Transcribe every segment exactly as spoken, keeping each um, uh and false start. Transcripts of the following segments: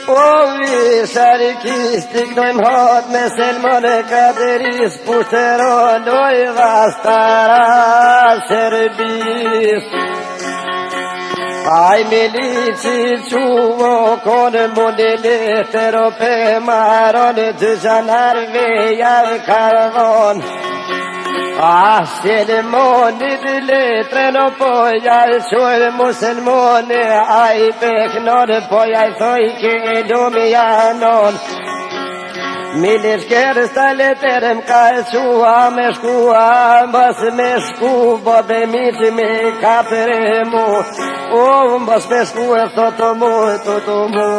O vi sharikistik dojmë hat me Selmane Kaderis, pushteron doj vastara Serbis. Ai milici quvo kone modelet Europe maron të gjanarve jav karvon. Ah, Selmoni të letre në pojaj qojë muselmoni, a i peknon pojaj thoj ke lumi janon. Milir shkerës të letërëm ka e qua me shkua, mbës me shku, bobe miqë me kapëre mu, o mbës me shku e thotë mu, thotë mu.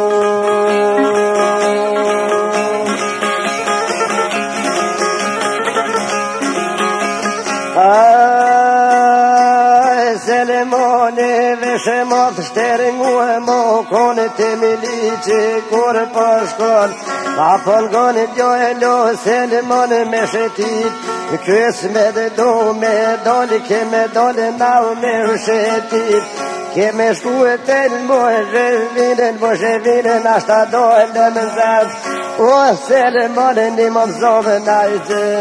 Ai, Selmoni veshe mot shteringu e mo kone të milici kur përshkon. Apon goni gjo e lo Selmoni me shetit, kës me dhe do me doli, ke me doli nau me shetit. Ke me shku e tel mo e zhevinen, mo zhevinen ashta dojnë dhe më zazë. O Selmoni një më mëzove na i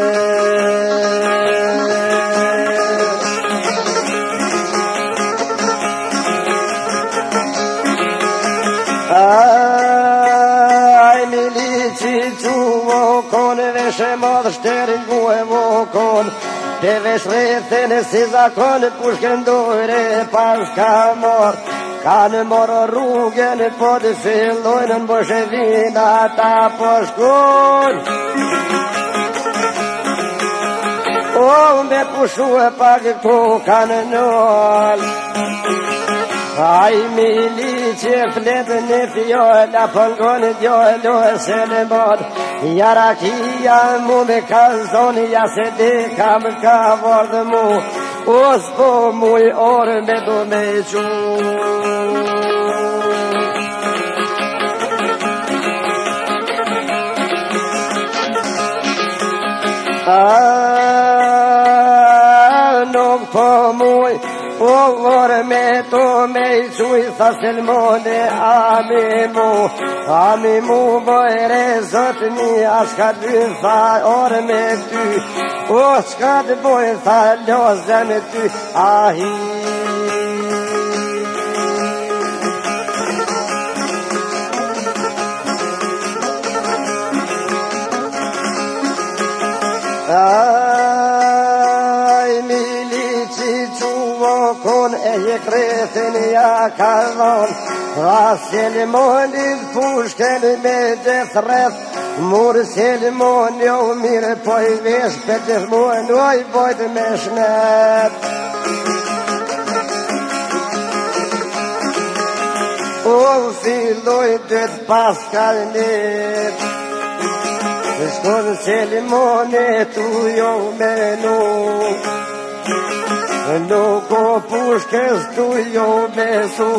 Ai milici quvo kone veshe madhë shterin gu e vokon, te vesh rethene si zakon pushken dojre pas ka mor. Kanë morë rrugën po të fillojnë në Boshevina ta po shkon. O me pushu e pak këtu kanë nëll. Ai milici e fletën e fjoll, a pëngon e djoll o e Selmon. Jarakia mu me kalzoni, ja se de kam ka vardë mu, o s'po muj orë me do me qu. Nuk po muj o vorë me to me i quj, tha Selmoni ami mu, ami mu bojre zot një, a shka dy tha orë me ty, o shka të bojë tha lozë me ty, ahi. Ai milici quvo kon e je krethin ja ka dhon, a Selmoni pushken me gjeth rreth, mur Selmoni o mire po i vesh për gjithmon o i bojt me shnet. O filloj dët paskalnit, shkon Selmoni tu jo me nuk, nuk o pushkes tu jo me su.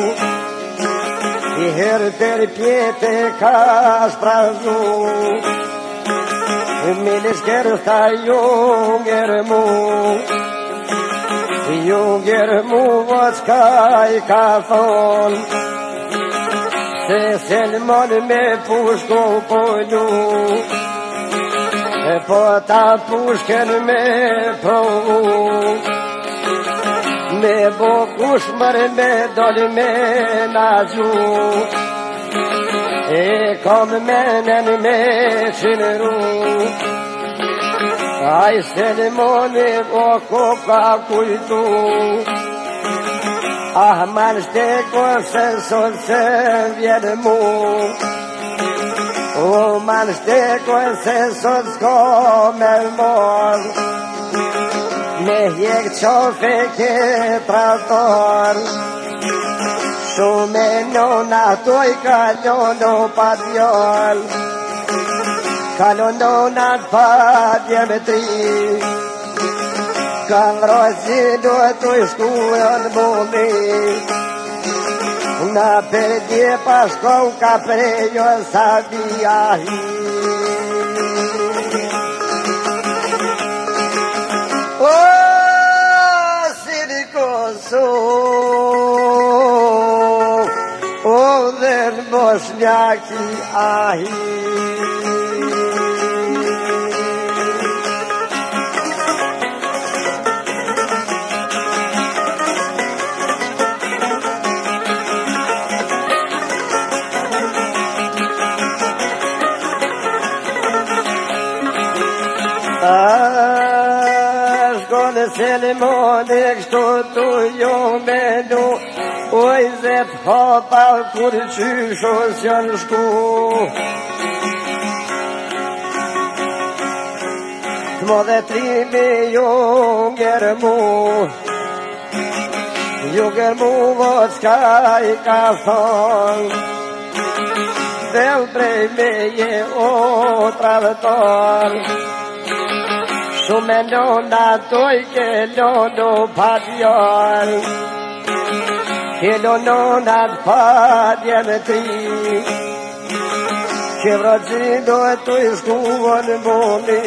I herë për pjete ka shprazu, milisker tha junger mu, junger mu vëq ka i ka thon, se Selmoni me pushko po lu, po ta pushken me provu, me bo kush mërë me doli me na gju, e kom menen me qinëru. Ai Selmoni o ko ka kujtu, ah man shteko se sot se vjen mu, o man shteko se sot s'ko me mor, me hjek qofe ke traktor. Shume nona toj kalono pa djall, kalonona pa djemetri, kanë rozi do të shkuën boli, na per dje pashko ka prejo sa diahi. O dhe në Bosnjaki ahi. Shkone Selimoni kështu tu jo me du, oj zet hapa kur qysho s'janë shku. T'mo dhe trimi ju gërmu, ju gërmu vot s'ka i ka thonë, del prej meje o travëton. Shumë e lona toj ke lono patjon, ke lonona t'padje me tri, ke vrojino e tu i shkuon mundi,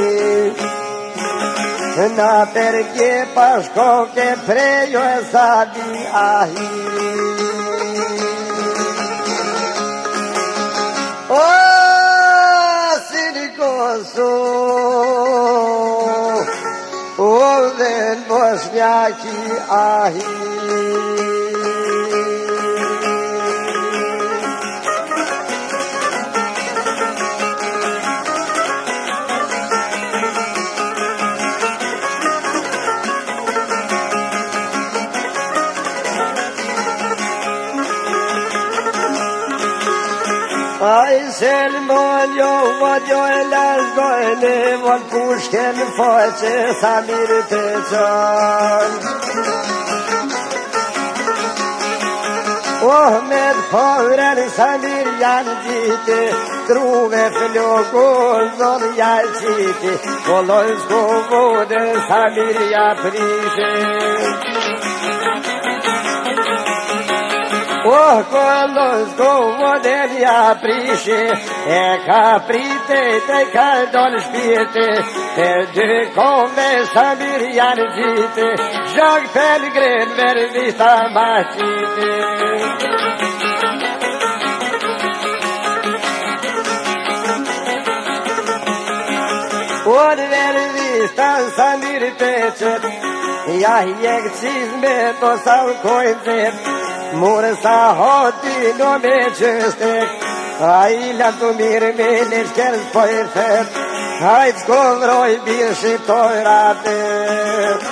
na perke pashko ke prejo e sadi ahi. O, sinikosu, o dhe në Bosnjaki ahi. Ai Selmon jo vod jo e lasgojnë, vod pushken faqe sa mirë të qonë. Oh, me t'përën sa mirë janë gjite, truve flokun zonë janë qiti, kolloj s'ko vode sa mirë ja prishe. Oh, kolloj s'ko vode ja prishe, e ka prite te ka donë shpirte, e dy kome sa mirë janë gjite, zhag pelgrin vervita ma qite. Or vervita sa mirë peqet, ja hjek qizme to sa kojnë zet, mure sa hoti no me qështek, a i lantu mirë me në shkerës po i fet, a i s'ko vroj birë shqiptoj ratet.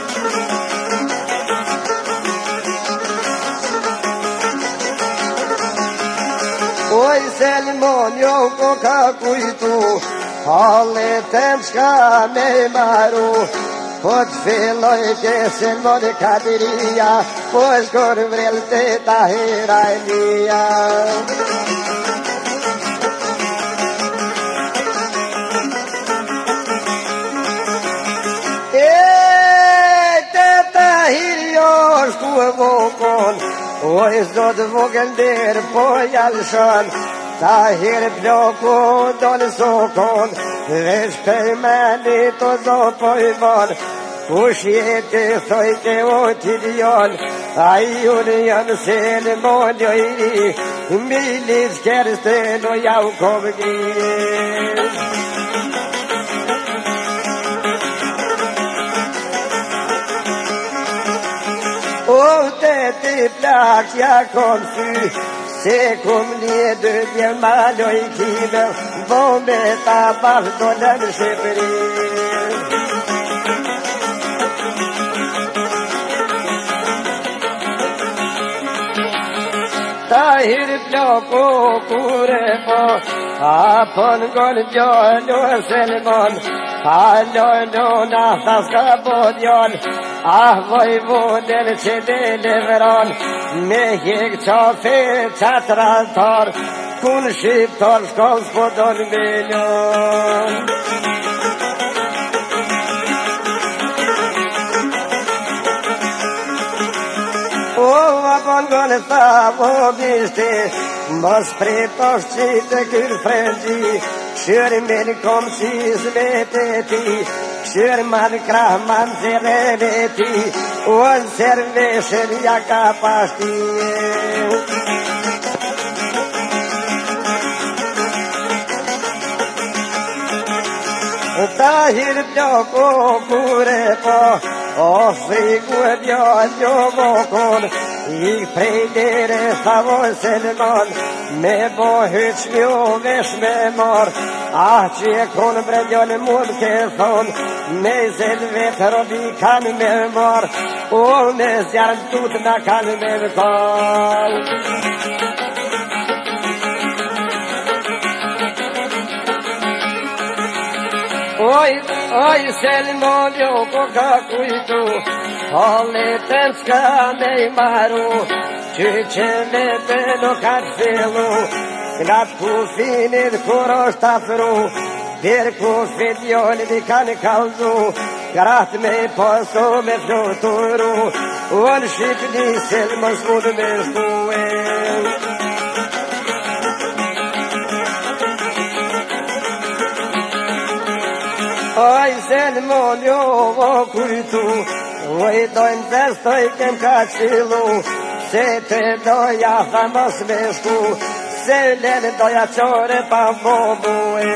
Oj Selmon jo ko ka kujtu, halle tem shka me maru, po t'filloj ke Selmon e Kadiria, po shkor vrel të ta hera e lija. E të ta hirjo shku e vokon, oj s'do të vogën der po jalshon, ta her ploko do në sokon, veç përmeni të do po i von, kush jeti thoj ke o t'i dion, a i unë janë Selmon jo i ri, milis kërës të në jau komëgjit. O të ti plak ja kom sy, se kum një dy djenë maloj kime, bombe ta bashkë do në Shqipëri. Ta hirë plako kure po, apon gonë gjollu e Selmon, halojnë në thaska bodjon, ah vojvodën që dhe leveron, me hjek qafe qatratar, kun shqiptar shkon s'po do në milion. O, apon gënë tha vodishti, mos pritosh qitë kërë frengji, shërë me kom qizë me të ti, shërë man krah man zere me ti, o në serveshën ja ka pashtije. Sahir Joko Kurepo, O Sigurdio Jovokon, I Predere Savon Selman, Mebo Hüchmio Veshmemor, Achie Kon Bredjon Mulkeson, Mezel Veterobi Kan Memor, O Mesjar Tutna Kan Memor. Oj, oj, Selman Joko Kakuitu, Halitenska Neymaru, Čučeve Beno Katselu, Skratku Finid Koroštafru, Birku Fidjoni Dikan Kaldu, Grat me Poso me Floturu, Olšik Di Selman Smud me Stuen. Oj, Selman Joko Kuitu, Oj, dojn zestoj kem kačilu, se te doja famos vešku, se len doja čore pa bobue.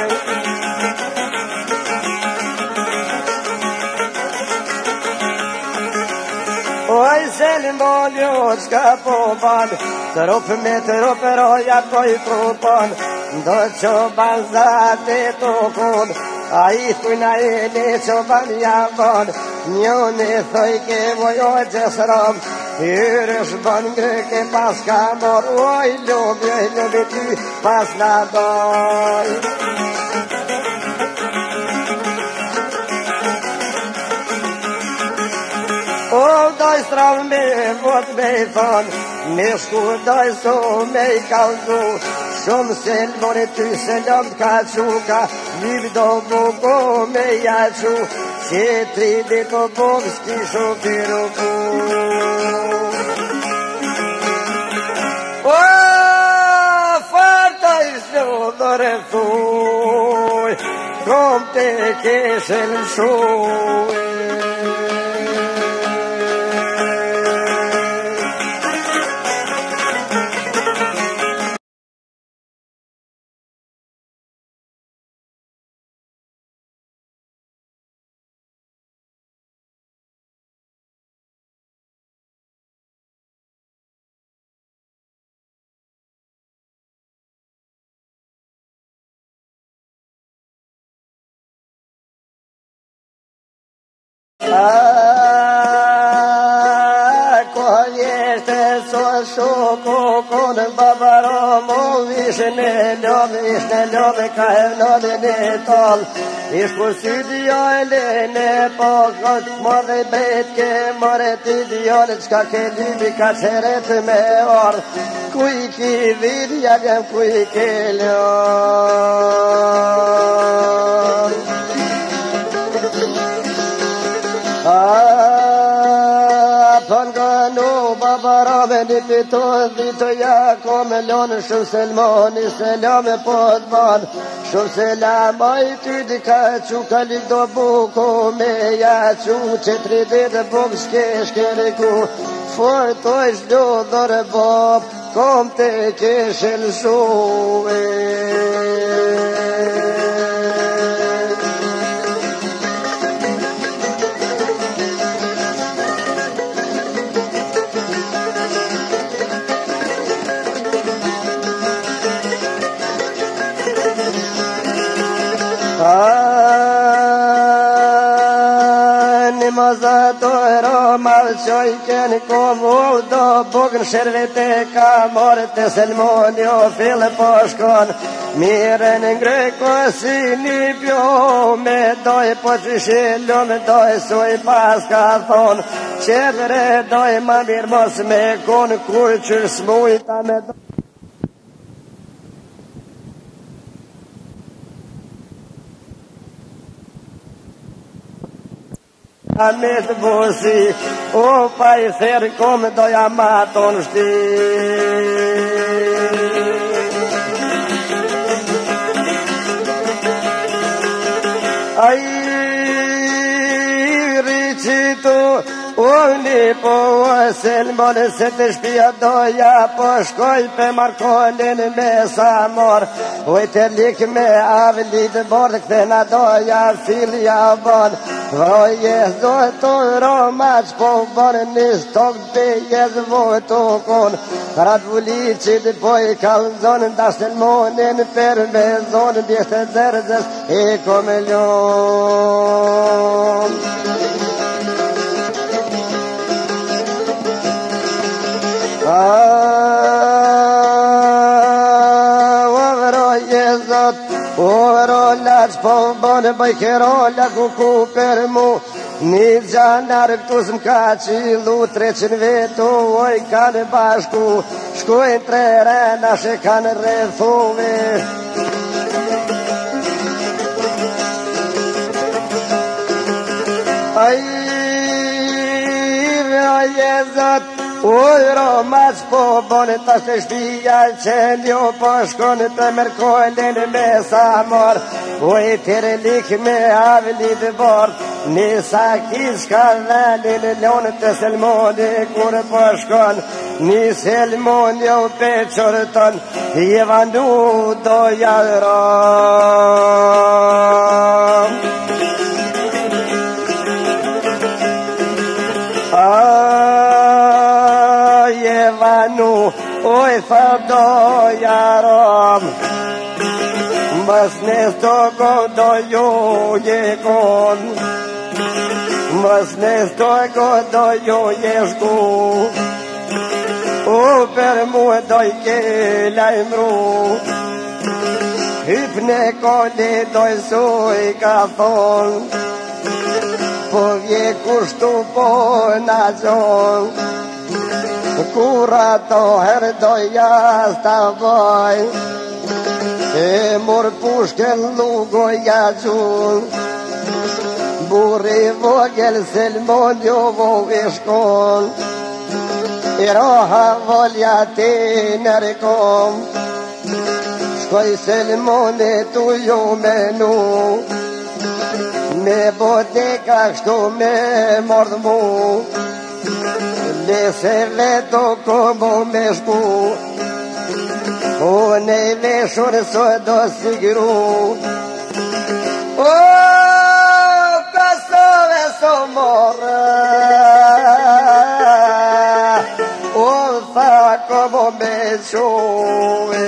Oj, Selman Jotska poban, trop me trop roja toj propan, do čoban za te tokon, a istu na ene čoban javon, njone thojke vojođe sram, Hyres ban greke paska mor, oj ljubi, oj ljubi ti pas na doj. O doj strav me vod me thon, Meshku doj so me I kaldu, Shumë Selmoni ty se lëmë ka quka, Liv do buko me jaqu, Që tri dito bog s'kisho piru ku. O, farta I shlodore thuj, Kom te keshen shuj. Shoko kon babaro mo vishne lov vishne lov ka hevnode ne tol ishku sydia elene po got more bet ke more tidion ska ke libi ka seret me or kui ki vidya gam kui ke lo Beni pito dito ja komelon Shumë Selmoni selam e podban Shumë selam a I ty di ka që ka lik do buko me ja që Qetri dhe buk shke shkere ku Fortoj shlo dhore bob Kom te keshen shuve Malqojken komu do bugën shërvete ka morte Selmoni o fillë po shkon Miren ngreko si një pjo me doj po që shillu me doj suj pas ka thon Qedre doj ma mirë mos me kon kur që smujta me doj Amit busi, o pa I therë kom doja maton shti. A I ricitu, Uni po Selmon se të shpia doja, po shkoj pe Markolin me Samor. Ujte lik me avlit bord, këthena doja filja bon. Voje zoto romac po bon, nis tok bejes voto kon. Rat vulicit po i kalzon, da Selmonin per me zon, bjeshte zerzes e komelion. Ovro je zot, ovro lac po bone bajkero lagu ku per mu. Një gjanar këtus m'ka qilu treqin vetu, oj kanë bashku, shkojnë tre rena që kanë rrethuve. Aj, je zot, oj romac po bone tash të shpia që njo po shkone të Merkolin me Samor. Oj tëre lik me avlit bord, nisa kis ka dhalin lonë të Selmoni kur po shkon. Një Selmon jo pe qërton, je vandu do jarom. Oj fado jarom, mas nesto godo jo je kon, mas nesto godo jo je shku. O per mu doj ke lajmru, hypne koli doj suj ka thon, po vje kushtu po na gjon. Kura to her doja stavoj, e mor pushken lugoja gjun. Burri vogel Selmon jo vove shkon, e roha volja ti nërkom. Shkoj Selmoni tu jo menu, me bodeka kështu me mordmu. Nese veto komo me shku, o ne veshur së do sigru. O kasove so morë, o fa komo me quve.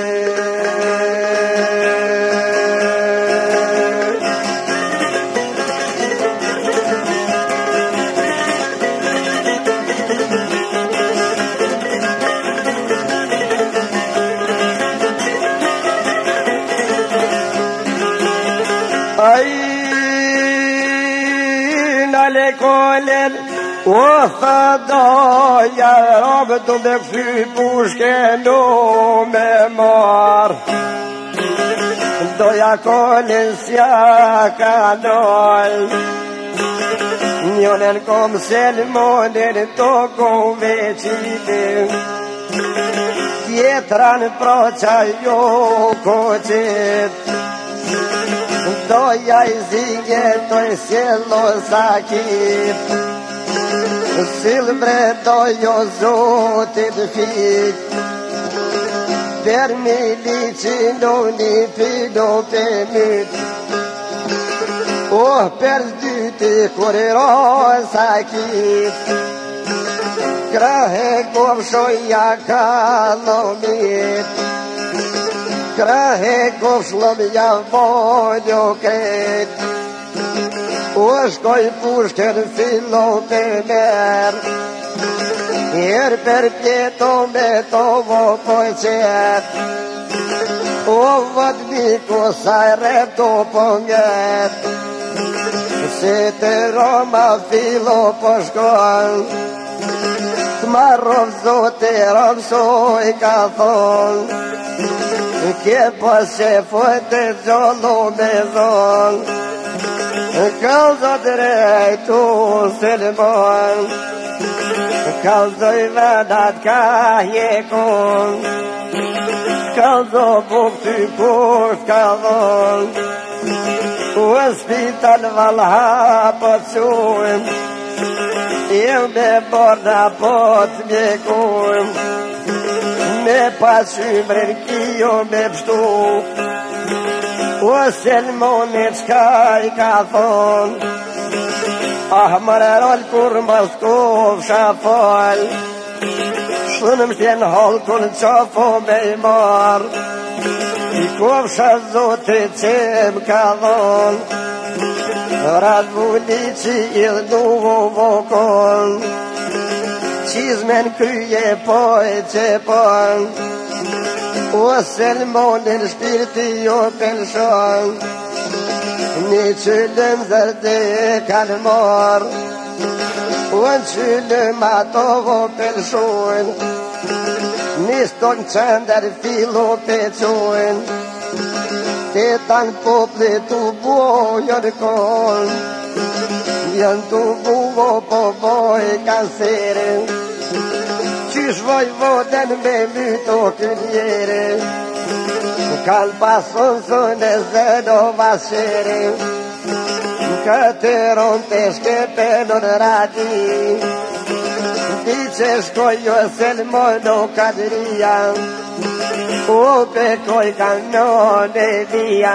Kolin, o fado jarom, du me këfy pushkenu me mar. Doja kolin s'ja ka doj, njonen kom Selmonin to kove qiti. Tjetran proqa jo koqit, doja i zingje toj sjelo sakit. Sil bre dojo zotit fik, per mi licino një pido pe myt. Oh, per dyti kur i ro sakit, krahe kom shoja ka lomit. Krahe kom shlom ja voljo kret, o shkoj pushken filo pe mer. Her per pjeto me tovo po qet, o vët niko saj repto po njet. Se të Roma filo po shkon, t'marrov zote ramsoj ka thon. Kje pas që fojte gjollo me zon, kalzo drejtu Selmon, kalzoj vendat ka jekon. Kalzo buk ty kusht ka dhon, u spital valha po quen, Eu me borda pot mjekojm, me pasymrer kjo me pështu. O Selmonit qka I ka thon, ah mërërol kur më s'kovsha fal, shënëm shtjen halkun qafo me I mar, I kovsha zotit që m'ka dhon, radvuli që I dhnuvo vokon, qizmen kryje poj që pon, o Selmonin shpirti jo penshon, një qyllëm zërde e kanë mar, o në qyllëm ato vo penshon, një ston qëndër filo peqon, te tanë popli tu bojën kon, janë tu buvo po boj kansere, qysh vojvoden me myto kënjere, kanë pason sën e zëdo vasere, këtëron të shkepe në radi, ti që shkojo Selmono kadria, o pekoj kanon e via,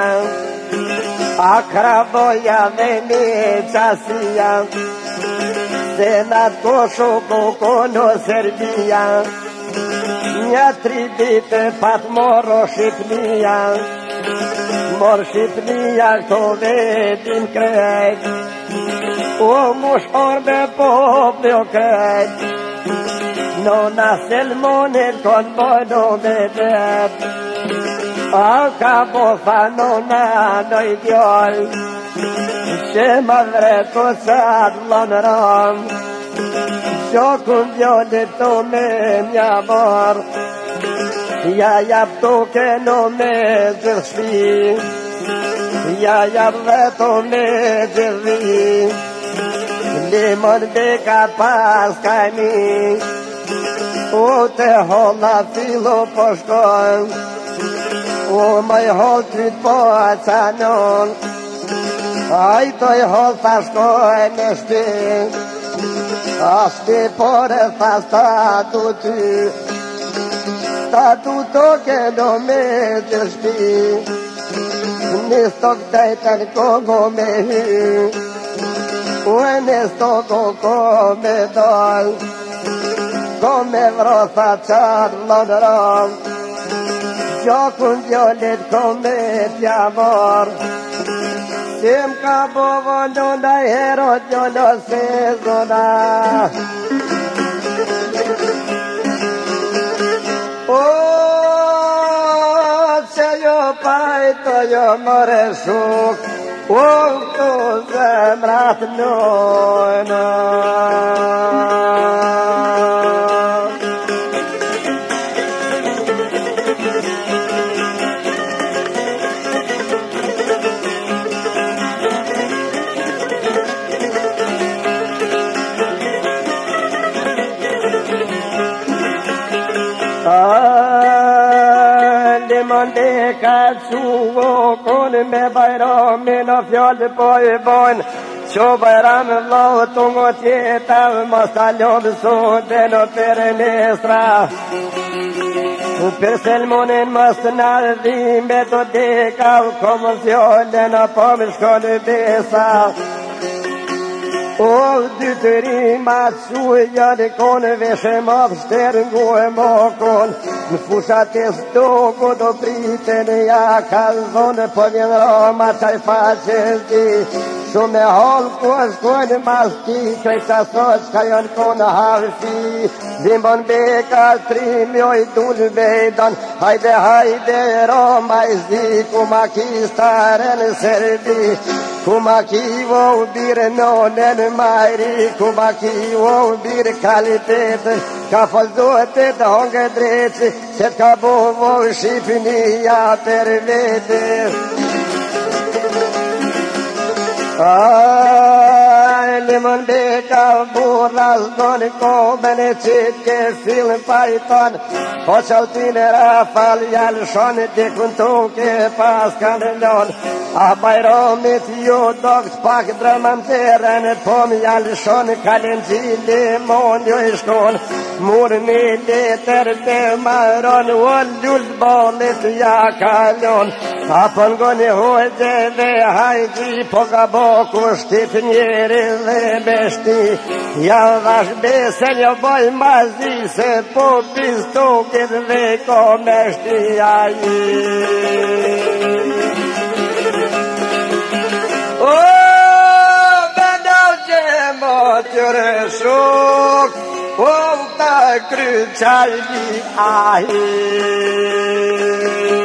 akraboja dhe një qasia, se në kosho kono Serbia, një tribite pat moro Shqipnia, mor Shqipnia këto vetin krejt, o mush orbe popli o krejt, nona Selmonit kon bojno me vet, a ka bo fa nona noj djol, që ma vreto sad lon ram, që kun djolit to me mja bar, ja jap toke no me gjithë shpi, ja jap veto me gjithi, limon beka pas kajmi, o te holla filo po shkon, o maj hol kryt po acanon, aj toj hol ta shkoj me shpi, asti pore ta statu ty, statu toke do me të shpi, nis tok dajten kogo me hy, u e nis toko ko me dal, ko me vrosa qar lodron, Gjakun djallit ko me t'jamar, si m'ka bo volon daj herot gjolo se zona. O, që jo pajto jo more shuk, o, këtu zemrat nojna. Limon beka quvo kon me bajramin o fjallë po I bojnë, që bajram vlau tungo tjeta mos ta lobë sote në pere nesra. Per Selmonin mos të nardhim me të deka u komosione në pomë shkollë besa. O dytëri ma quj janë konë veshe ma pështerë ngohë ma konë, në fushat e stoko do priten ja kalzonë, po vjen roma qaj faqes di, shumë e halë ku shkojnë maski, krejta sot qka janë konë harfi, dhimbon beka tri mjoj dulë bejdan, hajde hajde roma I zdi, ku ma kistare në Serbi, ku ma kivo u birë nonen majri, ku ma kivo u birë kalitetë, ka falzohet e të hongë dreqë, se t'ka bovo Shqipënia për vete. limon beka burras don komen çitke fil python hoçal tinera fal yal shon de kunto ke pas kanelon a bayromit yo dog pak draman teren pom yal shon kalenji limon yo ishkon mur mi leter be maron wal dul balet ya kalon apon gone hoje de haji poka boku shtip njeri dhe beshti ja vash besen jo boj mazi se po pistokit dhe ko meshti aji o vendau që mo tjore shok o ta kry qalli ahi